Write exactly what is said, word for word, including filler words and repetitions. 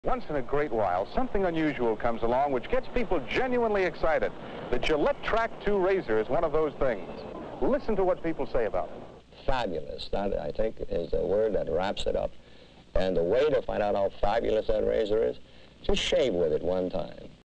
Once in a great while, something unusual comes along which gets people genuinely excited. The Gillette Track two razor is one of those things. Listen to what people say about it. Fabulous. That, I think, is the word that wraps it up. And the way to find out how fabulous that razor is, just shave with it one time.